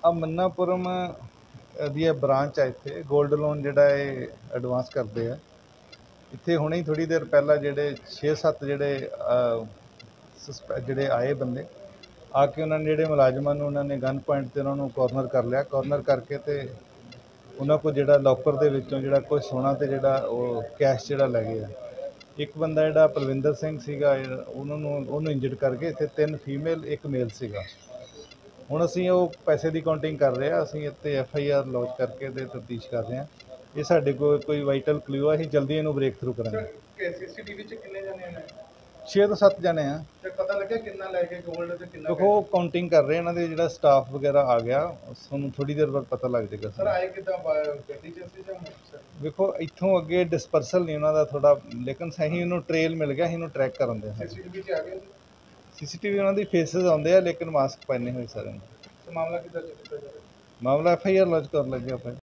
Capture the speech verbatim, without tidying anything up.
ਆ ਮੰਨਾਪੁਰਮ ਦੀ ਬ੍ਰਾਂਚ ਹੈ। ਇੱਥੇ ਗੋਲਡ ਲੋਨ ਜਿਹੜਾ ਇਹ ਐਡਵਾਂਸ ਕਰਦੇ ਆ। ਇੱਥੇ ਹੁਣੇ ਹੀ ਥੋੜੀ ਦੇਰ ਪਹਿਲਾਂ ਜਿਹੜੇ ਛੇ ਸੱਤ ਜਿਹੜੇ ਸਸਪੈ ਜਿਹੜੇ ਆਏ ਬੰਦੇ ਆ ਕੇ ਉਹਨਾਂ ਨੇ ਜਿਹੜੇ ਮੁਲਾਜ਼ਮਾਂ ਨੂੰ ਉਹਨਾਂ ਨੇ ਗਨ ਪੁਆਇੰਟ ਤੇ ਉਹਨਾਂ ਨੂੰ ਕਾਰਨਰ ਕਰ ਲਿਆ। ਕਾਰਨਰ ਕਰਕੇ ਤੇ ਉਹਨਾਂ ਕੋਲ ਜਿਹੜਾ ਲੋਕਰ ਦੇ ਵਿੱਚੋਂ ਜਿਹੜਾ ਕੁਝ ਸੋਨਾ ਤੇ ਜਿਹੜਾ ਉਹ ਕੈਸ਼ ਜਿਹੜਾ ਲੈ ਗਏ ਆ। ਇੱਕ ਬੰਦਾ ਜਿਹੜਾ ਪਰਵਿੰਦਰ ਸਿੰਘ ਸੀਗਾ ਉਹਨਾਂ ਨੂੰ ਉਹਨੂੰ ਇੰਜਰਡ ਕਰਕੇ ਇੱਥੇ ਤਿੰਨ ਫੀਮੇਲ ਇੱਕ ਮੇਲ ਸੀਗਾ। ਹੁਣ ਅਸੀਂ ਉਹ ਪੈਸੇ ਦੀ ਕਾਊਂਟਿੰਗ ਕਰ ਰਹੇ ਹਾਂ। ਅਸੀਂ ਇੱਥੇ ਐਫ ਆਈ ਆਰ ਲੌਂਚ ਕਰਕੇ ਤੇ ਤਫਤੀਸ਼ ਕਰ ਰਹੇ ਹਾਂ। ਇਹ ਸਾਡੇ ਕੋਲ ਕੋਈ ਵਾਈਟਲ ਕਲੂ ਆ, ਅਸੀਂ ਜਲਦੀ ਇਹਨੂੰ ਬ੍ਰੇਕ ਥਰੂ ਕਰਾਂਗੇ। ਸੀਸੀਟੀਵੀ 'ਚ ਕਿੰਨੇ ਜਣੇ ਨੇ? ਛੇ ਤੋਂ ਸੱਤ ਜਣੇ ਆ। ਤੇ ਪਤਾ ਲੱਗਿਆ ਕਿੰਨਾ ਲੈ ਕੇ ਗੋਲਡ ਤੇ ਕਿੰਨਾ? ਦੇਖੋ ਕਾਊਂਟਿੰਗ ਕਰ ਰਹੇ ਇਹਨਾਂ ਦੇ ਜਿਹੜਾ ਸਟਾਫ ਵਗੈਰਾ ਆ ਗਿਆ, ਤੁਹਾਨੂੰ ਥੋੜੀ ਦੇਰ ਬਾਅਦ ਪਤਾ ਲੱਗ ਜਾਏਗਾ। ਸਰ ਆਏ ਕਿੱਦਾਂ, ਗੱਡੀ 'ਚ ਸੀ ਜਾਂ ਮੋਟਰਸਾਈਕਲ? ਵੇਖੋ ਇੱਥੋਂ ਅੱਗੇ ਡਿਸਪਰਸਲ ਨਹੀਂ ਉਹਨਾਂ ਦਾ ਥੋੜਾ, ਲੇਕਿਨ ਸਹੀ ਇਹਨੂੰ ਟ੍ਰੇਲ ਮਿਲ ਗਿਆ, ਅਸੀਂ ਇਹਨੂੰ ਟਰੈਕ ਕਰਨ ਦੇ ਹਾਂ। ਸੀਸੀਟੀਵੀ 'ਚ ਆ ਗਏ? ਸੀਸੀਟੀਵੀ ਉਹਨਾਂ ਦੀ ਫੇਸਿਸ ਆਉਂਦੇ ਆ, ਲੇਕਿਨ ਮਾਸਕ ਪਹਿਨੇ ਹੋਏ ਸਾਰਿਆਂ ਨੇ। ਮਾਮਲਾ ਕਿੱਦਾਂ ਚੱਲਦਾ? ਮਾਮਲਾ ਐਫ ਆਈ ਆਰ ਲੌਂਚ ਕਰਨ ਲੱਗੇ ਆਪਾਂ।